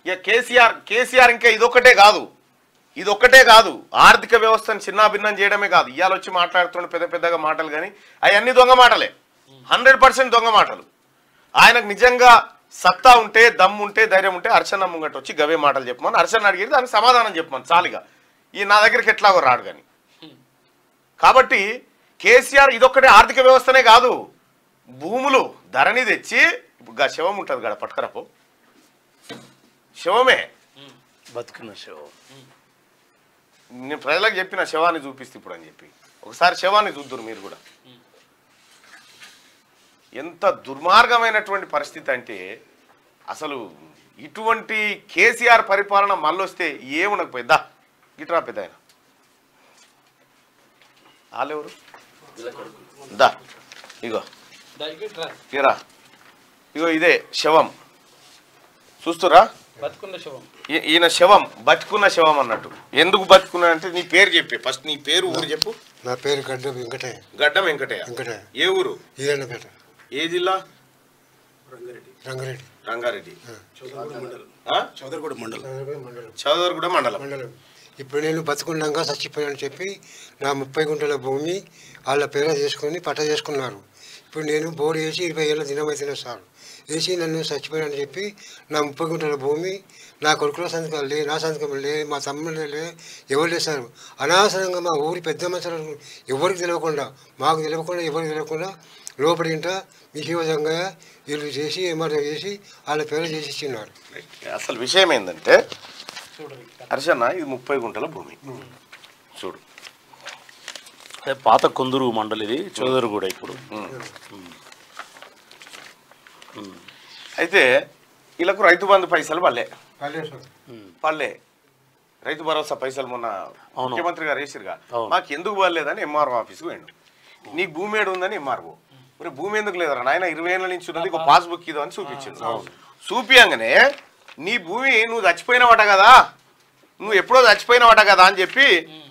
ఇక కేసీఆర్ ఇంకా ఇదొక్కటే కాదు ఆర్థిక వ్యవస్థను చిన్నాభిన్నం చేయడమే కాదు. ఇవాళ వచ్చి మాట్లాడుతున్న పెద్దగా మాటలు కానీ అవన్నీ దొంగ మాటలే, 100% దొంగ మాటలు. ఆయనకు నిజంగా సత్తా ఉంటే, దమ్ము ఉంటే, ధైర్యం ఉంటే అర్చన ముంగట వచ్చి గవే మాటలు చెప్పమని అర్చన అడిగేది, దానికి సమాధానం చెప్పమని చాలుగా. ఈ నా దగ్గరికి ఎట్లాగో రాడు కానీ. కాబట్టి కేసీఆర్ ఇదొక్కటే ఆర్థిక వ్యవస్థనే కాదు, భూములు ధరణి తెచ్చి ఇప్పుడు శవం ఉంటుంది కదా పట్టుకరపో, శవమే బతుకున్న శవం. నేను ప్రజలకు చెప్పిన శవాన్ని చూపిస్తే ఇప్పుడు అని చెప్పి ఒకసారి శవాన్ని చూద్దురు మీరు కూడా. ఎంత దుర్మార్గమైనటువంటి పరిస్థితి అంటే అసలు ఇటువంటి కేసీఆర్ పరిపాలన మళ్ళొస్తే ఏముండకపోయిందా గిట్రా పెద్ద ఆయన వాళ్ళెవరు దా ఇగో తీరా ఇగో ఇదే శవం చూస్తురా, ఈయన శవం బతుకున్న శవం అన్నట్టు. ఎందుకు బతుకున్నా అంటే నీ పేరు చెప్పి ఫస్ట్, నీ పేరు ఊరు చెప్పు. నా పేరు గడ్డం వెంకటయ్య. గడ్డం వెంకటయ్య. ఏ ఊరు? ఈరన్నపేట. ఏ జిల్లా? రంగారెడ్డి. రంగారెడ్డి. చౌదరగూడ మండలం. చౌదరగూడ మండలం. ఇప్పుడు నేను బతుకున్నాక చచ్చిపోయానని చెప్పి నా 30 గుంటల భూమి వాళ్ళ పేర చేసుకొని పట్ట చేసుకున్నారు. ఇప్పుడు నేను బోర్డు వేసి 20 ఏళ్ళ దినమైతేనే సార్ వేసి నన్ను చచ్చిపోయానని చెప్పి నా 30 గుంటల భూమి నా కొడుకుల సంతకాలు లే, నా సంతకం లే, మా తమ్ముళ్ళు లే, ఎవరు లేసారు. అనవసరంగా మా ఊరి పెద్ద మనుషులు ఎవరికి తెలియకుండా, మాకు తెలియకుండా, ఎవరికి తెలియకుండా లోపడింట విషయంగా వీళ్ళు చేసి ఏమాటో చేసి వాళ్ళ పేరు చేసి ఇచ్చినారు. అసలు విషయం ఏంటంటే హర్షన్న ఇది 30 గుంటల భూమి చూడు, పాత కొందరు మండలి, ఇది చౌదరిగూడ. ఇప్పుడు అయితే వీళ్ళకు రైతు బంధు పైసలు పల్లె రైతు భరోసా పైసలు మొన్న ముఖ్యమంత్రి గారు వేసిరుగా, మాకు ఎందుకు పడలేదని ఎంఆర్ఓ ఆఫీస్కి పోయిండు. నీకు భూమి ఏడు ఉందని ఎంఆర్ఓ, మరి భూమి ఎందుకు లేదరా నాయన 20 ఏళ్ళ నుంచి ఉన్నది, ఒక పాస్బుక్ ఇదో అని చూపించిండు. చూపియంగానే నీ భూమి నువ్వు చచ్చిపోయినవట కదా, నువ్వు ఎప్పుడో చచ్చిపోయినవట కదా అని చెప్పి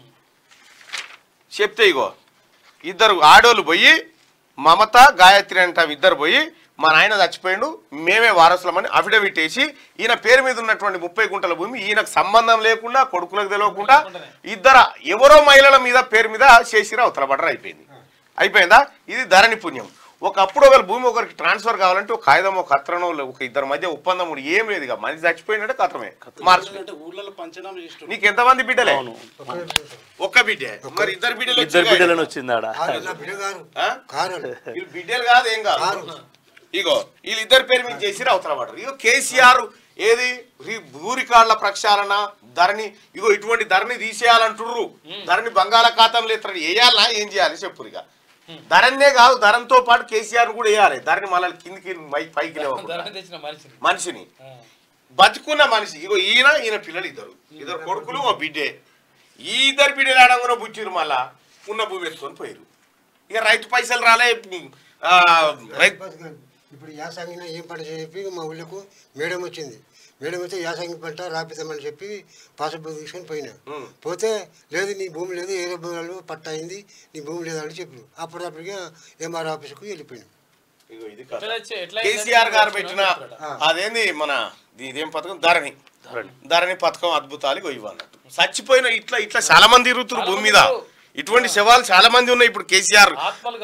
చెప్తే ఇగో ఇద్దరు ఆడోళ్ళు పోయి, మమత గాయత్రి అంట ఇద్దరు పోయి మా నాయన చచ్చిపోయిండు మేమే వారసులమని అఫిడవిట్ వేసి ఈయన పేరు మీద ఉన్నటువంటి 30 గుంటల భూమి ఈయనకు సంబంధం లేకుండా, కొడుకులకు తెలియకుండా ఇద్దరు ఎవరో మహిళల మీద పేరు మీద చేసిరా అవతల బట్టర్ అయిపోయిందా. ఇది ధరణి పుణ్యం. ఒకప్పుడు ఒకరు భూమి ఒకరికి ట్రాన్స్ఫర్ కావాలంటే ఒక కాగితం, ఒక కత్రనో, ఒక ఇద్దరి మధ్య ఒప్పందం కూడా ఏం లేదు. ఇక మనిషి చచ్చిపోయినట్టే కత్రమే మార్చు. నీకు ఎంతమంది బిడ్డలే? ఒక్క బిడ్డే. మరి ఇద్దరు బిడ్డలు వచ్చిందాడ బిడ్డలు కాదు, ఏం కాదు. ఇగో వీళ్ళిద్దరి పేరు మీద చేసి అవతల పడరు. ఇగో కేసీఆర్ ఏది భూ రికార్డుల ప్రక్షాళన ధరణి, ఇగో ఇటువంటి ధరణి తీసేయాలంటుర్రు, ధరణి బంగాళాఖాతంలో వేయాలనా ఏం చేయాలి చెప్పు. ఇక ధరణే కాదు, ధరణితో పాటు కేసీఆర్ కూడా వేయాలి. ధరణి మళ్ళీ కిందికి పైకి మనిషిని బతుకున్న మనిషి. ఇగో ఈయన పిల్లలు ఇద్దరు కొడుకులు, ఓ బిడ్డే. ఈ ఇద్దరు బిడ్డలు ఆడంగా బుచ్చిరు, మళ్ళా ఉన్న భూమి వేసుకొని పోయారు. ఇక రైతు పైసలు రాలే. ఇప్పుడు యాసంగిన ఏం పంట చెప్పి మా ఊళ్ళకు మేడం వచ్చింది. మేడం వస్తే యాసంగి పంట రాపిద్దామని చెప్పి పాస్బుక్ తీసుకొని పోయినా. పోతే లేదు నీ భూమి లేదు, ఏదో భూములు పట్ట అయింది, నీ భూమి లేదని చెప్పారు. అప్పటికప్పటికే ఎంఆర్ ఆఫీస్కు వెళ్ళిపోయినాం. కేసీఆర్ గారు పెట్టిన అదేంది మన ఇదేం పథకం, ధరణి పథకం అద్భుతాలు ఇవ్వన్నట్టు. చచ్చిపోయిన ఇట్లా చాలా మంది తిరుగుతున్నారు భూమి మీద. ఇటువంటి శవాలు చాలా మంది ఉన్నాయి. ఇప్పుడు కేసీఆర్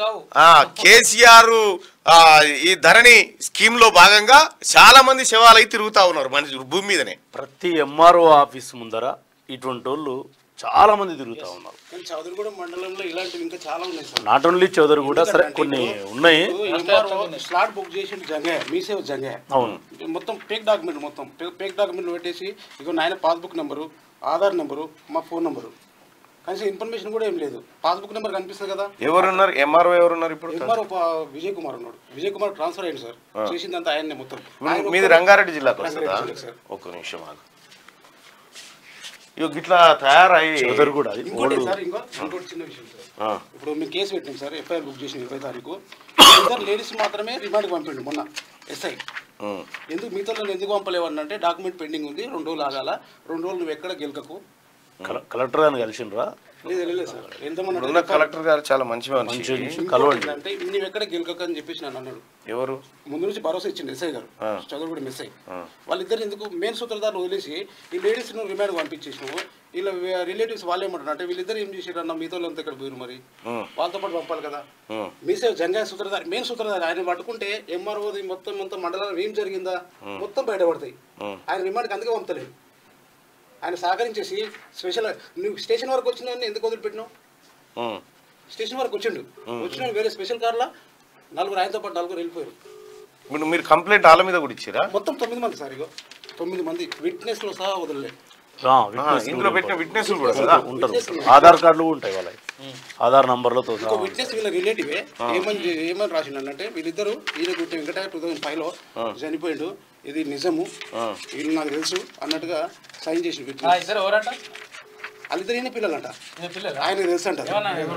ఈ ధరణి స్కీమ్ లో భాగంగా చాలా మంది శవాలు అయితే తిరుగుతా ఉన్నారు మనిషి భూమి మీదనే. ప్రతి ఎంఆర్ఓ ఆఫీస్ ముందర ఇటువంటి వాళ్ళు చాలా మంది తిరుగుతా ఉన్నారు. చౌదరిగూడ మండలంలో ఇలాంటివి ఇంకా చాలా ఉన్నాయి. నాట్ ఓన్లీ చౌదరిగూడ, సరే కొన్ని ఉన్నాయి. స్లాట్ బుక్ చేసి మీసేవ్ జంగే అవును, మొత్తం ఫేక్ డాక్యుమెంట్లు పెట్టేసి ఇగో నాయన పాస్బుక్ నెంబరు, ఆధార్ నెంబరు, మా ఫోన్ నెంబరు, కనీసం ఇన్ఫర్మేషన్ కూడా ఏం లేదు. పాస్బుక్ నెంబర్ కనిపిస్తుంది కదా. ఎవరున్నారు ఎంఆర్ఓ? ఎవరున్నారు ఇప్పుడు? ఎంఆర్ఓ విజయ్ కుమార్ ఉన్నాడు. విజయ్ కుమార్ ట్రాన్స్ఫర్ అయ్యింది సార్. చేసిందంతా ఆయన్నే మొత్తం. మీది రంగారెడ్డి జిల్లాకు వస్తుందా? ఒక్క నిమిషం ఆగు. ఇట్లా తయారయ్యి ఇంకోటి చిన్న విషయం సార్. ఇప్పుడు మేము కేసు పెట్టినాం సార్, ఎఫ్ఐఆర్ బుక్ చేసిన 20 తారీఖు. ఇద్దరు లేడీస్ మాత్రమే రిమాండ్కి పంపిండు మొన్న ఎస్ఐ. ఎందుకు మిగతా ఎందుకు పంపలేవన్నంటే డాక్యుమెంట్ పెండింగ్ ఉంది, 2 రోజులు ఆగాల, 2 రోజులు నువ్వు ఎక్కడ గెలకకు. కలెక్టర్ అని కలిసిండ్రా? లేదు సార్ ఎంతమంది ఉన్న కలెక్టర్ గారు చాలా మంచి మనిషి. కలవండి. అంటే నువ్వు ఎక్కడ గెలకక అని చెప్పేసి నన్ను అన్నాడు. ఎవరు ముందు నుంచి భరోసా ఇచ్చింది ఎస్ఐ గారు, చదువుకుడు ఎస్ఐ. వాళ్ళిద్దరు ఎందుకు మెయిన్ సూత్రధారులు వదిలేసి ఈ లేడీస్ ను రిమాండ్ పంపించేసినావు. వీళ్ళ రిలేటివ్స్ వాళ్ళు ఏమంటారు అంటే వీళ్ళిద్దరు ఏం చేసారు అన్న మీతో అంతా ఇక్కడ పోయారు, మరి వాళ్ళతో పాటు పంపాలి కదా. మీసే జంగా సూత్రధారి మెయిన్ సూత్రధారి ఆయన పట్టుకుంటే ఎంఆర్ఓది మొత్తం మండలాలు ఏం జరిగిందా మొత్తం బయటపడతాయి. ఆయన రిమాండ్కి అందుకే పంపలేదు. ఆయన సహకరించేసి స్పెషల్ నువ్వు స్టేషన్ వరకు వచ్చిన ఎందుకు వదిలిపెట్టినావు? స్టేషన్ వరకు వచ్చిన వేరే స్పెషల్ కార్లా నలుగురు ఆయనతో పాటు నలుగురు వెళ్ళిపోయారు. మీరు కంప్లైంట్ వాళ్ళ మీద కూడా ఇచ్చారా? మొత్తం 9 మంది సార్, ఇగో 9 మంది విట్నెస్లో సహా వదలలేదు. ఇందులో పెట్టిన విట్నెస్ కూడా ఉంటారు, ఆధార్ కార్డులు ఉంటాయి వాళ్ళ ఆధార్ నంబర్లతో. విట్నెస్ వీళ్ళ రిలేటివే ఏమని రాసిండే వీళ్ళిద్దరు ఈయన గుట్టి వెంకట 2005లో చనిపోయిండు, ఇది నిజము, వీళ్ళు నాకు తెలుసు అన్నట్టుగా సైన్ చేసి వాళ్ళిద్దరు ఈయన పిల్లలంట, ఆయనకు తెలుసు అంటారు.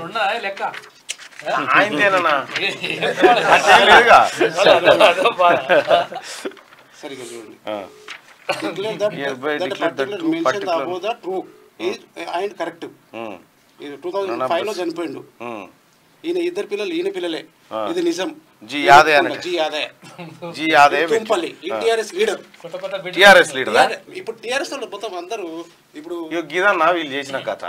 సరిగ్గా చూడండి. Declare that the particular mentioned above the true is and correct. 2005 లో చనిపోయిండు. ఈయన ఇద్దరు పిల్లలు ఈయన పిల్లలే, ఇది నిజం. G Yadav Tumpalli TRS leader. ఇప్పుడు టిఆర్ఎస్ వాళ్ళు మొత్తం అందరూ ఇప్పుడు గీదన్నా వీళ్ళు చేసిన కథ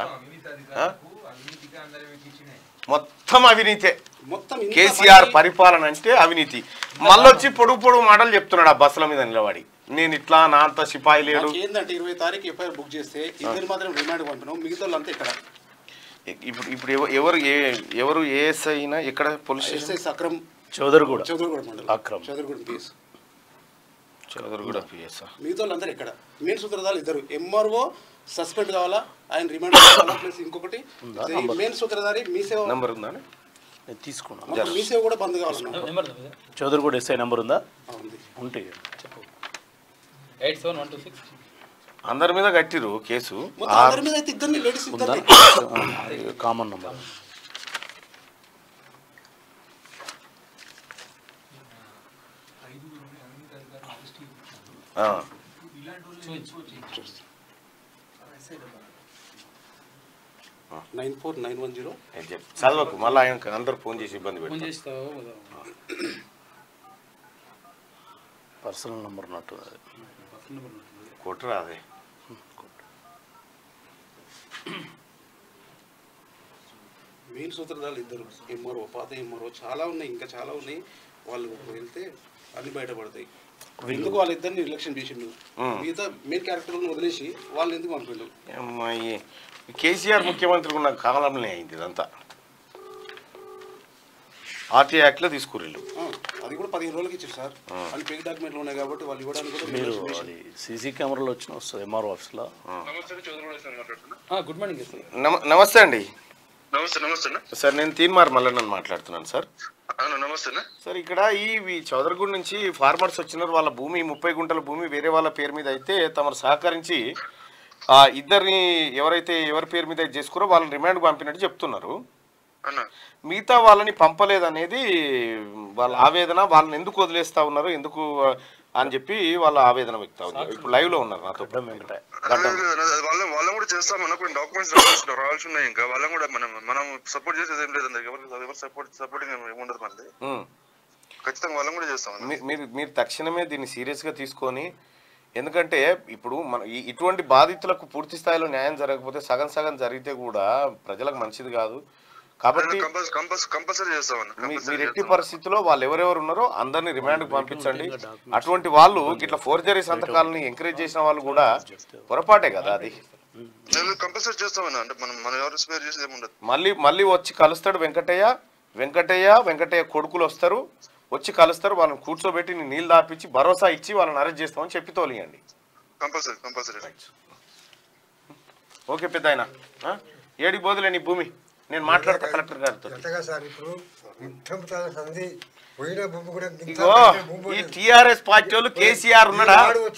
మొత్తం అవినీతే. కేసీఆర్ పరిపాలన అంటే అవినీతి. మళ్ళొచ్చి పొడుగు మాటలు చెప్తున్నాడు ఆ బస్సుల మీద నిలబడి, నేను ఇట్లా నా అంత సిపాయి లేడు. ఏంటంటే 20 తారీఖు ఎఫ్ఐఆర్ బుక్ చేస్తే ఇద్దరు మాత్రం రిమాండ్ పంపినాం, మిగతా వాళ్ళంతా ఇక్కడ. ఇప్పుడు ఎవరు ఏఎస్ఐ అయినా ఇక్కడ పోలీస్ స్టేషన్ అక్రమ్ చౌదరిగూడ మండలం అక్రమ్ చౌదరిగూడ పిఎస్ చౌదరిగూడ పిఎస్. మిగతా వాళ్ళందరూ ఇక్కడ. మెయిన్ సూత్రధారులు ఇద్దరు, ఎంఆర్ఓ సస్పెండ్ కావాలా, ఆయన రిమాండ్ కావాలా, ప్లస్ ఇంకొకటి మెయిన్ సూత్రధారి మీసేవ నంబర్ ఉందా తీసుకున్నాను, మీసేవ కూడా బంద్ కావాలన్నా. చౌదరిగూడ ఎస్ఐ నెంబర్ ఉందా? ఉంటే అందరి మీద కట్టిరు కేసు. కామన్ నంబర్ చదవకు, మళ్ళీ ఆయన అందరు ఫోన్ చేసి ఇబ్బంది పెడతారు. పర్సనల్ నంబర్ ఉన్నట్టు కొట్టరా అదే. మెయిన్ సూత్రధారులు ఇద్దరు, ఎంఆర్ఓ పాత ఎంఆర్ఓ చాలా ఉన్నాయి, ఇంకా చాలా ఉన్నాయి. వాళ్ళు వెళ్తే అన్ని బయటపడతాయి. ఎందుకు వాళ్ళిద్దరిని నిర్లక్ష్యం చేసిండు, మిగతా మెయిన్ క్యారెక్టర్లను వదిలేసి వాళ్ళు ఎందుకు పంపిండు? కేసీఆర్ ముఖ్యమంత్రి ఉన్న కాలంలోనే అయింది ఇదంతా. ఆర్టీ యాక్ట్ లో తీసుకురెళ్ళు, అది కూడా 15 రోజులకి ఇచ్చారు సార్. వాళ్ళు ఫేక్ డాక్యుమెంట్లు ఉన్నాయి కాబట్టి వాళ్ళు ఇవ్వడానికి కూడా. మీరు అది సీసీ కెమెరాలో వచ్చిన వస్తుంది ఎంఆర్ఓ ఆఫీస్లో. Good morning sir. నమస్తే అండి. నమస్తే సార్, నేను తీన్మార్ మల్లన్నని మాట్లాడుతున్నాను సార్. నమస్తే సార్, ఇక్కడ ఈ చౌదరిగూడ నుంచి ఫార్మర్స్ వచ్చినారు, వాళ్ళ భూమి 30 గుంటల భూమి వేరే వాళ్ళ పేరు మీద అయితే తమరు సహకరించి ఇద్దరిని ఎవరి పేరు మీద చేసుకురో వాళ్ళని రిమాండ్ పంపినట్టు చెప్తున్నారు. మిగతా వాళ్ళని పంపలేదనేది వాళ్ళ ఆవేదన. వాళ్ళని ఎందుకు వదిలేస్తా ఉన్నారు, ఎందుకు అని చెప్పి వాళ్ళ ఆవేదన వ్యక్తం అవుతుంది. ఇప్పుడు లైవ్ లో ఉన్నారు నాతో. వాళ్ళని కూడా చేస్తాం, మనకు డాక్యుమెంట్స్ రావాల్సి ఉన్నాయి. ఇంకా వాళ్ళని కూడా మనం సపోర్ట్ చేసేది ఏం లేదు, ఎవరు సపోర్టింగ్ ఉండదు మనది. ఖచ్చితంగా వాళ్ళని కూడా చేస్తాం. మీరు తక్షణమే దీన్ని సీరియస్ గా తీసుకొని, ఎందుకంటే ఇప్పుడు మన ఇటువంటి బాధితులకు పూర్తి స్థాయిలో న్యాయం జరగకపోతే సగం జరిగితే కూడా ప్రజలకు మంచిది కాదు. కాబట్టి మీరు ఎట్టి పరిస్థితుల్లో వాళ్ళు ఎవరెవరు ఉన్నారో అందరినీ రిమాండ్ పంపించండి. అటువంటి వాళ్ళు ఇట్లా ఫోర్జరీ సంతకాలని ఎంకరేజ్ చేసిన వాళ్ళు కూడా పొరపాటే కదా అది. మళ్ళీ వచ్చి కలుస్తాడు వెంకటయ్య కొడుకులు వస్తారు, వచ్చి కలుస్తారు, వాళ్ళని కూర్చోబెట్టి నీళ్ళు దాపించి భరోసా ఇచ్చి వాళ్ళని అరెస్ట్ చేస్తామని చెప్పి తోలియండి. ఓకే పెద్ద ఆయన, ఏడి బోదులే నీ భూమి, నేను మాట్లాడతా కలెక్టర్ గారితో. ఈ టిఆర్ఎస్ పార్టీ వాళ్ళు కేసీఆర్ ఉన్నాడా?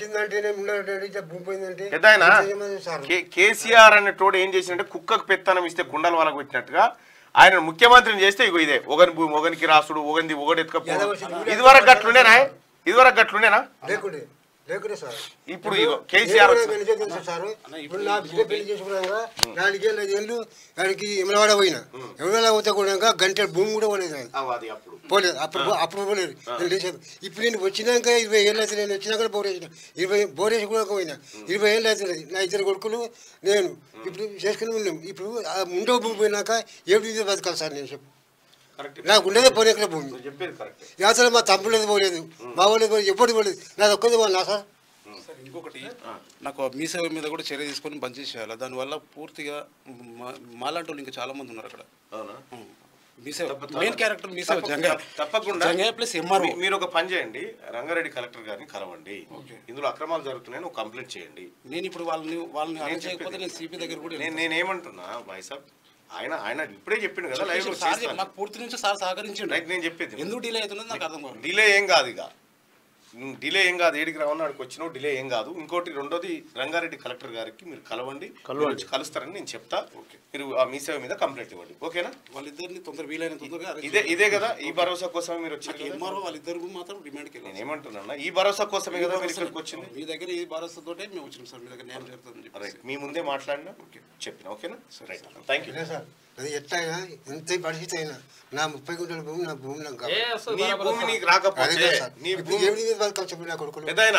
కేసీఆర్ అనేటోడు ఏం చేసిందంటే కుక్కకు పెత్తనం ఇస్తే కుండలు వాళ్ళకు పెట్టినట్టుగా ఆయన ముఖ్యమంత్రిని చేస్తే ఇదే ఒకని భూమి ఒకనికి రాసుడు, ఒకటి ఎత్తుకపో. ఇదివరకు గట్లుండేనా? లేకుంటే సార్ ఇప్పుడు ఇగో కేసీఆర్ సార్ ఇప్పుడు నా బిడ్డ పెళ్లి చేసుకున్నాక 4 ఏళ్ళు 5 ఏళ్ళు దానికి ఎమలవాడ పోయినా ఎమలవాడ పోతే కూడా గంటల భూమి కూడా పోలేదు పోలేదు అప్పుడు పోలేదు ఇప్పుడు నేను వచ్చినాక 20 ఏళ్ళు అయితే నేను వచ్చినాక బోర్ వేసిన 20 బోర్ వేసి కూడా పోయినా 20 ఏళ్ళు అవుతుంది నా 2 కొడుకులు నేను ఇప్పుడు చేసుకుని ఉన్నాం ఇప్పుడు ముండో భూమి పోయినాక ఏడు బతకాలి సార్ నేను చెప్పు నాకు ఉండేదే పోలేక భూమి అసలు మా తమ్ముళ్ళది పోలేదు మా వాళ్ళు పోలేదు ఎప్పుడు పోలేదు నాది ఒక్కది పోనా సార్. సార్ ఇంకొకటి నాకు మీ సేవ మీద కూడా చర్య తీసుకొని బంద్ చేసేయాలి. దానివల్ల పూర్తిగా మాలాంటి వాళ్ళు ఇంకా చాలా మంది ఉన్నారు అక్కడ. మీ సేవ మెయిన్ క్యారెక్టర్ మీ సేవ తప్పకుండా ప్లస్ ఎంఆర్ఓ. మీరు ఒక పని చేయండి, రంగారెడ్డి కలెక్టర్ గారిని కలవండి, ఇందులో అక్రమాలు జరుగుతున్నాయని ఒక కంప్లైంట్ చేయండి. నేను ఇప్పుడు వాళ్ళని చేయకపోతే నేను సిపి దగ్గర కూడా నేనేమంటున్నా భాయ్ సాబ్, ఆయన ఇప్పుడే చెప్పిండు కదా లైవ్ లో నాకు పూర్తి నుంచి సార్ సహకరించండి. నేను చెప్పేది ఎందుకు డిలే అవుతుందో నాకు అర్థం కాదు. డిలే ఏం కాదు, ఇక డిలే ఏం కాదు, ఏడికి రావడానికి వచ్చినావు డిలే ఏం కాదు. ఇంకోటి రెండోది రంగారెడ్డి కలెక్టర్ గారికి మీరు కలవండి, కలుస్తారని నేను చెప్తా. మీరు ఆ మీ సేవ మీద కంప్లైంట్ ఇవ్వండి, ఓకేనా? వాళ్ళిద్దరిని తొందర వీలైన తొందరగా ఇదే కదా ఈ భరోసా కోసం మీరు వచ్చారు. ఎంఆర్ఓ వాళ్ళిద్దరు మాత్రం డిమాండ్కి నేను ఏమంటున్నా, ఈ భరోసా కోసమే కదా మీరు ఇక్కడికి వచ్చింది. మీ దగ్గర ఈ భరోసాతోటే మేము వచ్చినాం సార్, మీ దగ్గర న్యాయం జరుగుతుంది. మీ ముందే మాట్లాడినా చెప్పిన, ఓకేనా? Right, thank you sir. అది ఎట్లయినా ఎంత పరిస్థితి అయినా నా 30 గుంటల భూమి నా భూమి నాకు కావాలి. నీ భూమి నీకు రాకపోతే నీ భూమి బతకాలి చెప్పు నా కొడుకులు. పెద్దయినా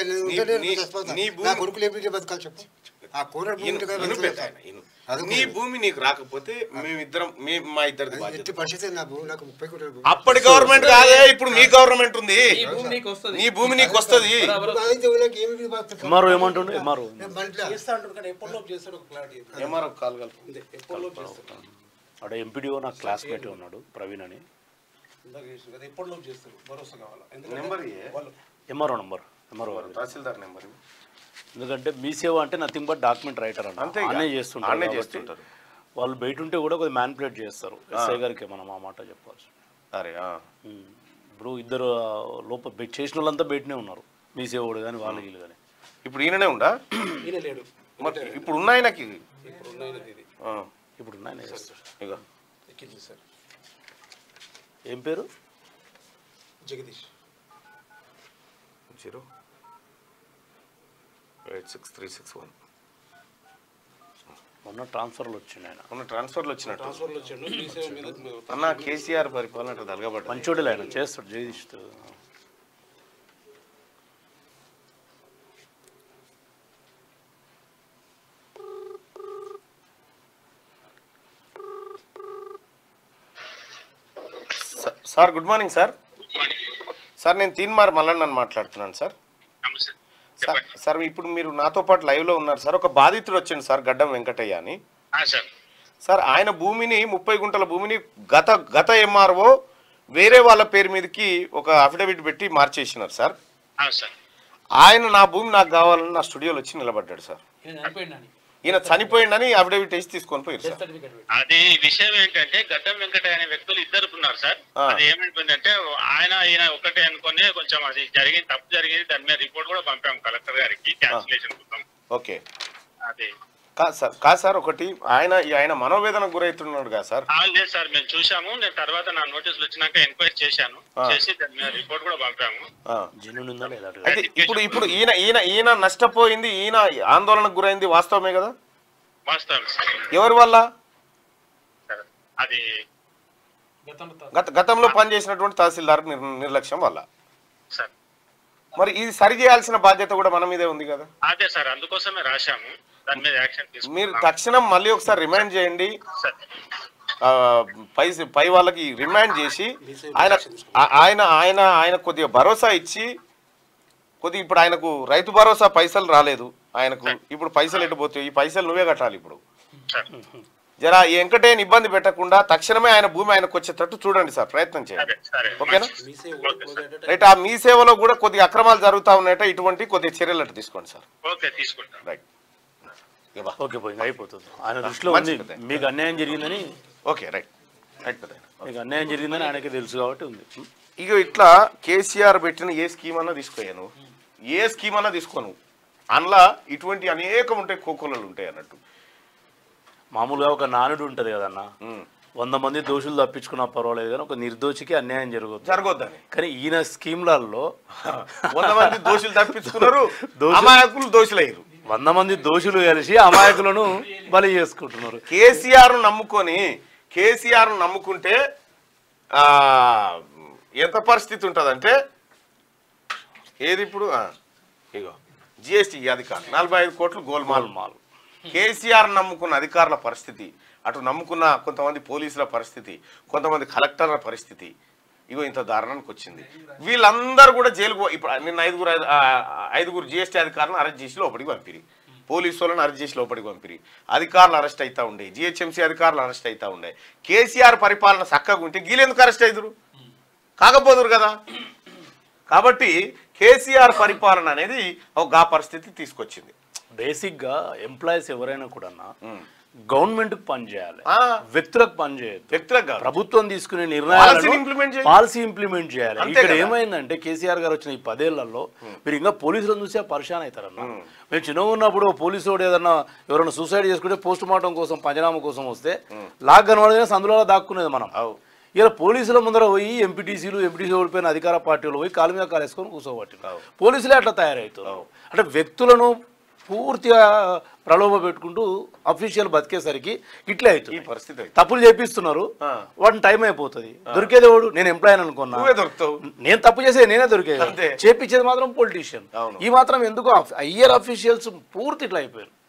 నా కొడుకులు ఎప్పుడు బతకాలి చెప్పు. ఆ కూర నీ భూమి నీకు రాకపోతే మేమిద్దరం మా ఇద్దరిది ఎట్టి పరిస్థితి నా భూమి నాకు 30 గుంటల భూమి. అప్పటి గవర్నమెంట్ కాదే, ఇప్పుడు మీ గవర్నమెంట్ ఉంది, నీ భూమి నీకు వస్తుంది. ఎంఆర్ఓ ఏమంటుండే? ఎంఆర్ఓ ఎంఆర్ఓ కాల్ అక్కడ ఎంపీడీఓ నాకు క్లాస్మేట్ ఉన్నాడు ప్రవీణ్ అని. ఎంఆర్ఓ నంబర్, ఎంఆర్ఓ తహసీల్దార్ నెంబర్. ఎందుకంటే మీ సేవ అంటే నథింగ్ బట్ డాక్యుమెంట్ రైటర్ అంటే అనే చేస్తుంటారు. వాళ్ళు బయట ఉంటే కూడా కొద్దిగా మ్యానిపులేట్ చేస్తారు. ఎస్ఐ గారికి మనం ఆ మాట చెప్పాల్సి. అరే ఇప్పుడు ఇద్దరు లోపల చేసిన వాళ్ళంతా బయటనే ఉన్నారు, మీ సేవడు కానీ వాళ్ళ వీళ్ళు కానీ. ఇప్పుడు ఈయననే ఉండా? ఇప్పుడు ఉన్నాయి నాకు ఇప్పుడు ఉన్నాయి ఇక ఏం పేరు? జగదీష్. 0863661. మొన్న ట్రాన్స్ఫర్లు వచ్చింది ఆయన. మొన్న ట్రాన్స్ఫర్లు వచ్చినట్టు వచ్చాడు. అన్న కేసీఆర్ పరిపాలన అంటే తలగబడ్డ మంచోడులే ఆయన, చేస్తాడు Jagadish. Sir good morning sir. Sir నేను తీన్మార్ మల్లన్నని మాట్లాడుతున్నాను సార్. సార్ ఇప్పుడు మీరు నాతో పాటు లైవ్ లో ఉన్నారు సార్. ఒక బాధితుడు వచ్చింది సార్, గడ్డం వెంకటయ్య అని. సార్ ఆయన భూమిని 30 గుంటల భూమిని గత ఎంఆర్ఓ వేరే వాళ్ళ పేరు మీదకి ఒక అఫిడవిట్ పెట్టి మార్చేసినారు సార్. ఆయన నా భూమి నాకు కావాలని నా స్టూడియోలో వచ్చి నిలబడ్డాడు సార్. ఈయన చనిపోయిందని అఫిడవిట్ వేసి తీసుకొని పోయారు సార్. అది విషయం ఏంటంటే గడ్డం వెంకటయ్య అనే వ్యక్తులు ఇద్దరు ఉన్నారు సార్. అది ఏమైపోయిందంటే ఈయన ఒకటే అనుకుని కొంచెం అది తప్పు జరిగింది, దాని మీద రిపోర్ట్ కూడా పంపాము కలెక్టర్ గారికి క్యాన్సిలేషన్ కోసం. ఓకే అది కాదు సార్, ఒకటి ఆయన మనోవేదనకు గురవుతున్నాడు కదా సార్. లేదు సార్, మేము చూసాము. నేను తర్వాత నా నోటీసులు వచ్చినాక ఎంక్వైరీ చేశాను, చేసి దాని మీద రిపోర్ట్ కూడా పంపాము. అయితే ఇప్పుడు ఈయన నష్టపోయింది, ఈయన ఆందోళనకు గురైంది వాస్తవమే కదా? వాస్తవం సార్. ఎవరి వల్ల? అది గతంలో పనిచేసినటువంటి తహసీల్దార్ నిర్లక్ష్యం వల్ల సార్. మరి ఇది సరి చేయాల్సిన బాధ్యత కూడా మన మీదే ఉంది కదా? అదే సార్, అందుకోసమే రాశాము. దాని మీద యాక్షన్ తీసుకుంటాం. మీరు తక్షణం మళ్ళీ ఒకసారి రిమైండ్ చేయండి, పై వాళ్ళకి రిమైండ్ చేసి ఆయన కొద్దిగా భరోసా ఇచ్చి కొద్దిగా ఇప్పుడు ఆయనకు రైతు భరోసా పైసలు రాలేదు ఆయనకు, ఇప్పుడు పైసలు ఎట్టుపోతాయి, ఈ పైసలు నువ్వే కట్టాలి. ఇప్పుడు జరా వెంకటేని ఇబ్బంది పెట్టకుండా తక్షణమే ఆయన భూమి ఆయనకు వచ్చేటట్టు చూడండి సార్, ప్రయత్నం చేయండి, ఓకేనా? రైట్. ఆ మీ సేవలో కూడా కొద్దిగా అక్రమాలు జరుగుతూ ఉన్నాయట, ఇటువంటి కొద్దిగా చర్యలు తీసుకోండి సార్. రైట్. ఓకే, పోయింది, అయిపోతుంది. ఆయన దృష్టిలో ఉంది మీకు అన్యాయం జరిగిందని. Okay, right right. మీకు అన్యాయం జరిగిందని ఆయనకి తెలుసు కాబట్టి ఉంది. ఇక ఇట్లా కేసీఆర్ పెట్టిన ఏ స్కీమ్ అన్నా తీసుకోయాను, ఏ స్కీమ్ అన్నా తీసుకోను, అందులో ఇటువంటి అనేకం ఉంటాయి, కోకోలలు ఉంటాయి అన్నట్టు. మామూలుగా ఒక నానుడు ఉంటుంది కదన్న, 100 మంది దోషులు తప్పించుకున్నా పర్వాలేదు కానీ ఒక నిర్దోషికి అన్యాయం జరగొద్దని కానీ ఈయన స్కీమ్లలో 100 మంది దోషులు తప్పించుకున్నారు, అమాయకులు దోషులయ్యారు. 100 మంది దోషులు కలిసి అమాయకులను బలి చేసుకుంటున్నారు. కేసీఆర్ నమ్ముకుంటే ఎంత పరిస్థితి ఉంటుందంటే ఏది ఇప్పుడు ఇగో జిఎస్టీ అధికారులు 45 కోట్లు గోల్మాల్. కేసీఆర్ నమ్ముకున్న అధికారుల పరిస్థితి, అటు నమ్ముకున్న కొంతమంది పోలీసుల పరిస్థితి, కొంతమంది కలెక్టర్ల పరిస్థితి ఇగో ఇంత దారుణానికి వచ్చింది. వీళ్ళందరూ కూడా జైలుకు ఇప్పుడు నిన్న ఐదుగురు జిఎస్టీ అధికారులను అరెస్ట్ చేసి లోపలికి పంపిరి, పోలీసు వాళ్ళని అరెస్ట్ చేసి లోపలికి పంపిరి, అధికారులు అరెస్ట్ అవుతూ ఉండే, జిహెచ్ఎంసీ అధికారులు అరెస్ట్ అవుతూ ఉండే. కేసీఆర్ పరిపాలన చక్కగా ఉంటే వీళ్ళెందుకు అరెస్ట్ అవుతురు? కాకపోదురు కదా. కాబట్టి కేసీఆర్ పరిపాలన అనేది ఒక పరిస్థితి తీసుకొచ్చింది. బేసిక్గా ఎంప్లాయీస్ ఎవరైనా కూడా గవర్నమెంట్కి పనిచేయాలి, వ్యక్తులకు పనిచేయదు. వ్యక్తులకు ప్రభుత్వం తీసుకునే నిర్ణయాలు పాలసీ ఇంప్లిమెంట్ చేయాలి. ఇక్కడ ఏమైందంటే కేసీఆర్ గారు వచ్చిన ఈ 10 ఏళ్లలో మీరు ఇంకా పోలీసులను చూసి పరిశాన్ అవుతారన్న. మేము చిన్నగా ఉన్నప్పుడు పోలీసు వాడు ఏదన్నా ఎవరైనా సూసైడ్ చేసుకుంటే పోస్ట్ మార్టం కోసం పంచనామా కోసం వస్తే లాక్ కనబడగానే సందులో దాక్కునేది మనం. ఇలా పోలీసుల ముందర పోయి ఎంపీటీసీ ఓడిపోయిన అధికార పార్టీలు పోయి కాలు మీద కాలేసుకొని కూర్చోబట్టి పోలీసులే అట్లా తయారవుతున్నారు. అంటే వ్యక్తులను పూర్తిగా ప్రలోభ పెట్టుకుంటూ అఫీషియల్ బతికేసరికి ఇట్లే అవుతుంది ఈ పరిస్థితి. తప్పులు చేపిస్తున్నారు, వాటిని టైం అయిపోతుంది. దొరికేది వాడు నేను ఎంప్లాయ్ అనుకున్నా, నేను తప్పు చేసేది నేనే దొరికేది, చేపించేది మాత్రం పొలిటీషియన్. ఈ మాత్రం ఎందుకు హయ్యర్ అఫీషియల్స్ పూర్తి ఇట్లా అయిపోయారు.